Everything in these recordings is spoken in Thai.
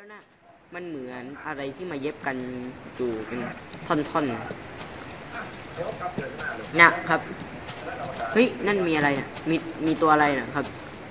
แล้วนะมันเหมือนอะไรที่มาเย็บกันอยู่เป็นท่อนๆนะครับเฮ้ยนั่นมีอะไรนะมีตัวอะไรนะครับ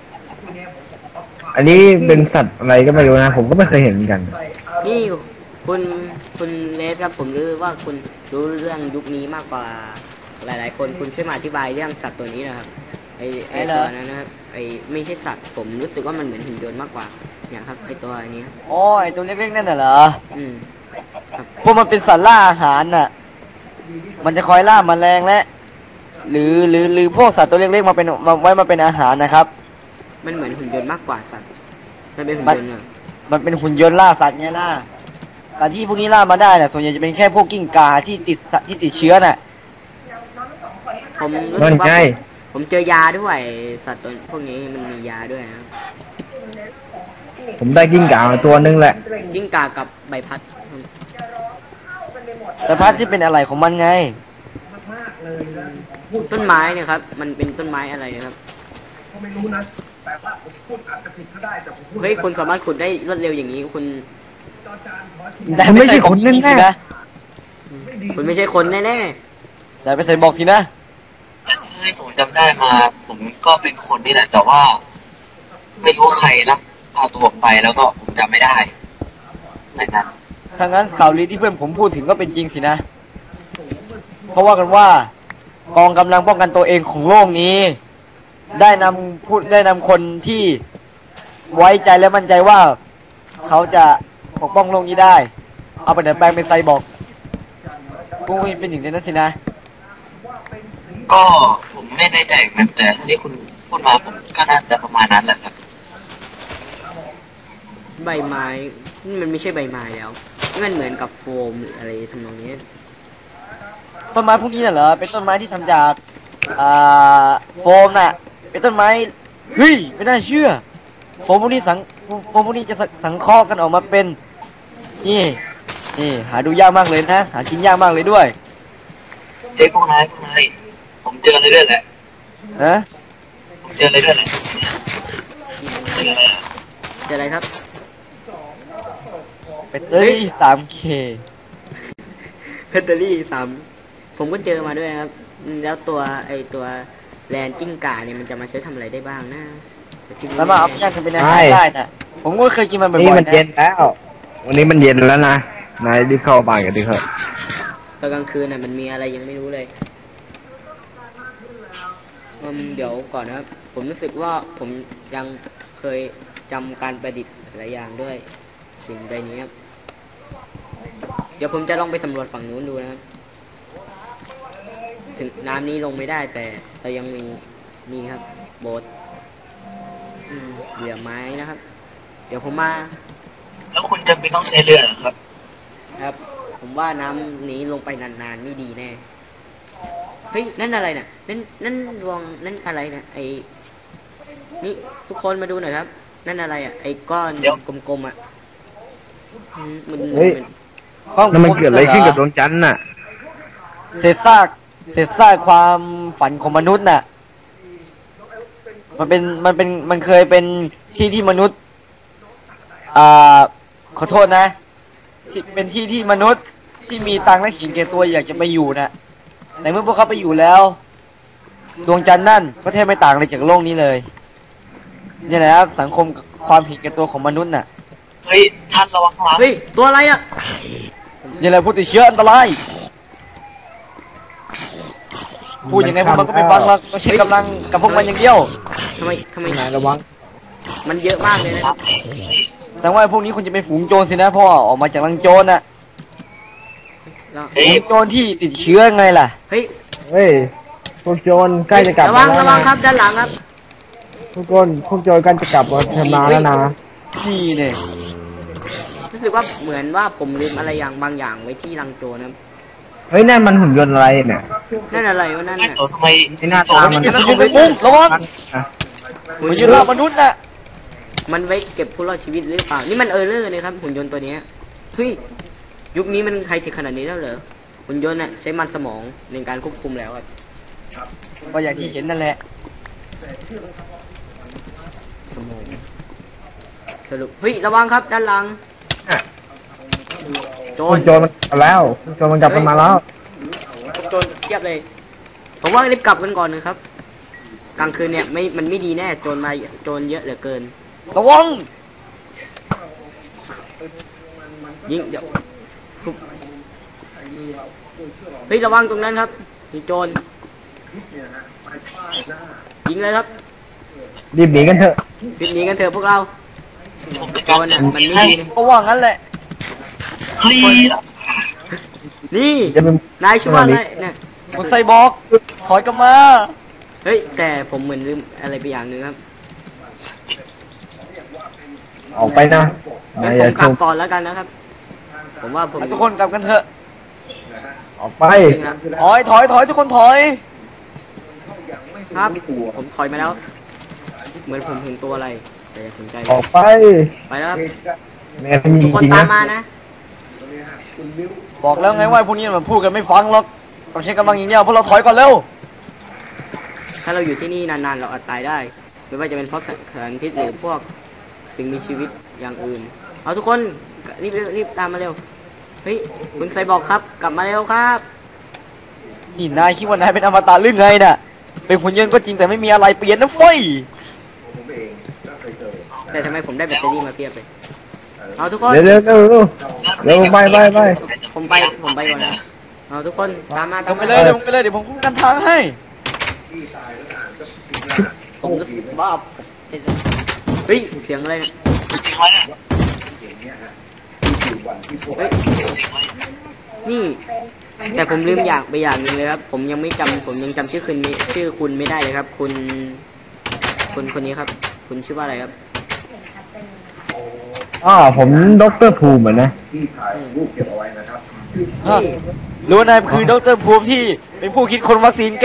อันนี้เป็นสัตว์อะไรก็ไม่รู้นะผมก็ไม่เคยเห็นเหมือนกันนี่คุณคุณเลสครับผมรู้ว่าคุณรู้เรื่องยุคนี้มากกว่าหลายๆคนคุณช่วยมาอธิบายเรื่องสัตว์ตัวนี้นะครับไอตัวนั้นนะครับไอไม่ใช่สัตว์ผมรู้สึกว่ามันเหมือนหุ่นยนต์มากกว่าเนี่ยครับไอตัวนี้อ๋อไอตัวเล็กๆนั่นน่ะเหรออืมครับพวกมันเป็นสัตว์ล่าอาหารน่ะมันจะคอยล่าแมลงและหรือพวกสัตว์ตัวเล็กๆมาเป็นมาเป็นอาหารนะครับมันเหมือนหุ่นยนต์มากกว่าสัตว์มันเป็นหุ่นยนต์อะมันเป็นหุ่นยนต์ล่าสัตว์ไงล่ะแต่ที่พวกนี้ล่ามาได้น่ะส่วนใหญ่จะเป็นแค่พวกกิ้งก่าที่ติดเชื้อน่ะผมรู้นั่สึกว่านไงผมเจอยาด้วยสัตว์ตัวพวกนี้มันมียาด้วยนะผมได้กิ้งก่ามาตัวนึงแหละกิ้งก่ากับใบพัดแต่พัดที่เป็นอะไรของมันไงต้นไม้เนี่ยครับมันเป็นต้นไม้อะไรนะครับเฮ้ยคุณสามารถขุดได้รวดเร็วอย่างนี้คุณผมไม่ใช่คนแน่ๆนะคุณไม่ใช่คนแน่แต่ไปใส่บอกสินะที่ผมจำได้มาผมก็เป็นคนนี่แหละแต่ว่าไม่รู้ใครลักพาตัวไปแล้วก็ผมจำไม่ได้นะครับถ้างั้นข่าวลือที่เพื่อนผมพูดถึงก็เป็นจริงสินะเพราะว่ากันว่ากองกำลังป้องกันตัวเองของโลกนี้ได้นำคนที่ไว้ใจและมั่นใจว่าเขาจะปกป้องโลกนี้ได้เอาไปดัดแปลงเป็นไซบอร์กพวกนี้เป็นอย่างนั้นสินะก็ผมไม่แน่ใจเหมือนกันแต่ที่คุณพูดมาผมก็น่าจะประมาณนั้นแหละครับใบไม้นี่มันไม่ใช่ใบไม้แล้วนี่มันเหมือนกับโฟมหรืออะไรทำนองนี้ต้นไม้พวกนี้น่ะเหรอเป็นต้นไม้ที่ทำจากโฟมน่ะเป็นต้นไม้เฮ้ยไม่น่าเชื่อโฟมพวกนี้จะสังเคราะห์กันออกมาเป็นนี่หาดูยากมากเลยนะหากินยากมากเลยด้วยเฮ้ยพวกนายผมเจออะไรด้วยแหละนะผมเจออะไรด้วยแหละเจออะไรเจออะไรครับแบตเตอรี่ 3K แบตเตอรี่3ผมก็เจอมาด้วยครับแล้วตัวแลนจิ้งก่าเนี่ยมันจะมาใช้ทำอะไรได้บ้างนะแล้วมาเอาไปย่างกันเป็นอาหารได้นะผมก็เคยกินมันบ่อยๆนะนี่มันเย็นแล้ววันนี้มันเย็นแล้วนะนายรีบเข้าบ้านกันดิครับตอนกลางคืนน่ะมันมีอะไรยังไม่รู้เลยเดี๋ยวก่อนนะครับผมรู้สึกว่าผมยังเคยจำการประดิษฐ์หลายอย่างด้วยสิ่งใบนี้ครับเดี๋ยวผมจะลองไปสำรวจฝั่งนู้นดูนะครับถึงน้ำนี้ลงไม่ได้แต่ยังมีครับโบ๊ทเหลือไม้นะครับเดี๋ยวผมมาแล้วคุณจำเป็นต้องใช้เรือเหรอครับครับผมว่าน้ำนี้ลงไปนานๆไม่ดีแน่เฮ้ยนั่นอะไรน่ะนั่นรวงนั่นอะไรนะไอ้นี่ทุกคนมาดูหน่อยครับนั่นอะไรอ่ะไอ้ก้อนกลมๆอ่ะเฮ้ยนั่นมันเกิดอะไรขึ้นกับดวงจันทร์น่ะเศษซากความฝันของมนุษย์น่ะมันเคยเป็นที่มนุษย์ขอโทษนะที่เป็นที่มนุษย์ที่มีตังค์และเห็นแก่ตัวอยากจะไปอยู่น่ะแต่เมื่อพวกเขาไปอยู่แล้วดวงจันทร์นั่นก็แทบไม่ต่างอะไรจากโลกนี้เลยนี่แหละครับสังคมความเห็นแก่ตัวของมนุษย์น่ะเฮ้ยท่านระวังหลังเฮ้ยตัวอะไรอ่ะนี่แหละผู้ติดเชื้ออันตรายพูดยังไงพวกมันก็ไม่ฟังหรอกก็ใช้กำลังกับพวกมันอย่างเดียวทำไมนายระวังมันเยอะมากเลยนะครับแต่ว่าพวกนี้คงจะเป็นฝูงโจรสินะเพราะออกมาจากรังโจรน่ะฝูงโจรที่ติดเชื้อไงล่ะเฮ้ยพวกโจรใกล้จะกลับระวังครับด้านหลังครับพวกโจรใกล้จะกลับมาทำนาแล้วนะนี่เนี่ยรู้สึกว่าเหมือนว่าผมลืมอะไรบางอย่างไว้ที่รังโจรนะเฮ้ยนั่นมันหุ่นยนต์อะไรเนี่ยนั่นอะไรวะนั่นน่ะทำไมหน้าตามันระวังหุ่นยนต์ล่ามนุษย์น่ะมันไว้เก็บผู้รอดชีวิตหรือเปล่านี่มันเลอร์เลยครับหุ่นยนต์ตัวนี้เฮ้ยยุคนี้มันไฮเทคขนาดนี้แล้วเหรอหุ่นยนต์น่ะใช้มันสมองในการควบคุมแล้วครับก็อย่างที่เห็นนั่นแหละสรุปเฮ้ยระวังครับด้านหลังโจคุรณโจรมันกลับมาแล้วคุณโจรมันกลับกันมาแล้วโจรเทียบเลย ผมว่ารีบกลับกันก่อนนะครับ กลางคืนเนี่ยมันไม่ดีแน่โจรมาโจรเยอะเหลือเกินระวังยิงเดี๋ยวเฮ้ยระวังตรงนั้นครับมีโจรยิงเลยครับรีบหนีกันเถอะรีบหนีกันเถอะพวกเราผมจะโจการรน่ะมันไม่ให้ดีก็ว่างั้นแหละเฮ้ยนี่จะเป็นนายชื่อว่าอะไรเนี่ยคุณไซบอร์กถอยกลับมาเฮ้ยแต่ผมเหมือนลืมอะไรไปอย่างหนึงครับออกไปนะงั้นอผย่ามกลับชมก่อนแล้วกันนะครับ ผมว่าผมทุกคนกลับกันเถอะออกไปจริงนะถอยทุกคนถอยครับ ผมถอยมาแล้ว เหมือนผมเห็นตัวอะไรแต่อย่าสนใจเลอย อกไปไปแล้วครับแม่งทุกคนจริงๆตานะมมานะบอกแล้วไงว่าพวกนี้มันพูดกันไม่ฟังหรอกต้องใช้กำลังอย่างเดียวพวกเราถอยก่อนเร็วถ้าเราอยู่ที่นี่นานๆเราอาจตายได้ไม่ว่าจะเป็นเพราะสารพิษหรือพวกสิ่งมีชีวิตอย่างอื่น เอาทุกคนรีบตามมาเร็ว เฮ้ยคุณไซบอกครับ กลับมาเร็วครับนี่นายคิดว่านายเป็นอมตะหรือไงน่ะ เป็นหุ่นยนต์ก็จริงแต่ไม่มีอะไรเปลี่ยนนะเฟ้ยแต่ทำไมผมได้แบตเตอรี่มาเพียบเลยเอาทุกคนเร็วเร็วเร็วเร็วเร็วไปผมไปก่อนนะเอาทุกคนตามมาลงไปเลยเดี๋ยวผมไปเลยเดี๋ยวผมคุ้มกันทางให้ผมรู้สึกว่าเฮ้ยเสียงอะไรเนี่ยสิงไว้เนี่ยเฮ้ยสิงไว้นี่ แต่ผมลืมอย่างหนึ่งเลยครับ ผมยังจำชื่อคุณไม่ได้เลยครับ คนนี้ครับ คุณชื่อว่าอะไรครับผมด็อกเตอร์ภูมิเหมือนนะรู้ว่านายคือดรภูมิที่เป็นผู้คิดคนวัคซีนแก้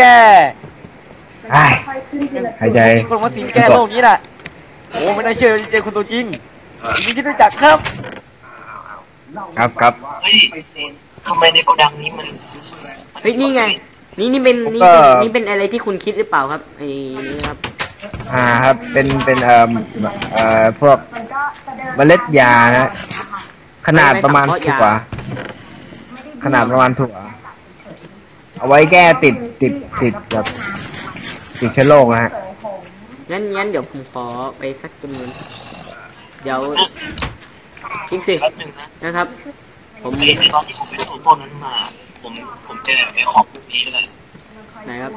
หายใจคิดคนวัคซีนแก้โรคนี้น่ะโอ้ไม่น่าเชื่อเจอคุณตัวจริงยินดีที่รู้จักครับครับเฮ้ยทำไมในโกดังนี้มันเฮ้ยนี่ไง นี่เป็นอะไรที่คุณคิดหรือเปล่าครับไอ้นี่ครับครับ เป็นพวกเมล็ดยานะ ขนาดประมาณถั่วขนาดประมาณถั่ว เอาไว้แก้ติดแบบติดเชื้อโรคนะฮะงั้นเดี๋ยวผมขอไปสักจำนวนเดี๋ยวจริงสิแป๊บหนึงนะนะครับ ผมในตอนที่ผมไปสู่ต้นนั้นมา ผมเจอไอ้ของพวกนี้เลยไหนครับ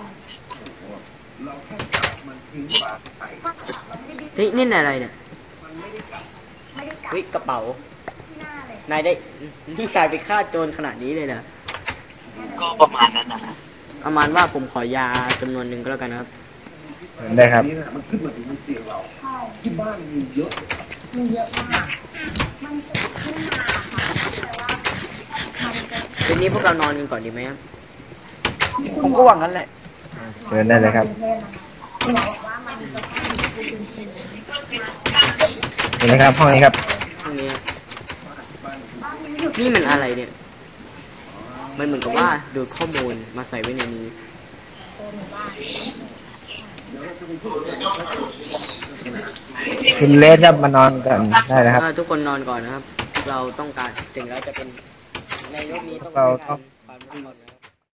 เฮ้ยนี่อะไรเนี่ยเฮ้ยกระเป๋านายได้นี่กลายไปฆ่าโจรขนาดนี้เลยเหรอก็ประมาณนั้นนะประมาณว่าผมขอยาจำนวนหนึ่งก็แล้วกันนะครับได้ครับคืนนี้พวกเรานอนกันก่อนดีไหมครับผมก็หวังงั้นแหละเชิญได้เลยครับเห็นไหมครับห้องนี้ครับพวกนี้นี่มันอะไรเนี่ย มันเหมือนกับว่าดูดข้อมูลมาใส่ไว้ในนี้คุณเลสครับมานอนกันได้นะครับทุกคนนอนก่อนนะครับ เราต้องการถึงเราจะเป็นในโลกนี้ต้องเราการต้องความรู้ก่อนนะ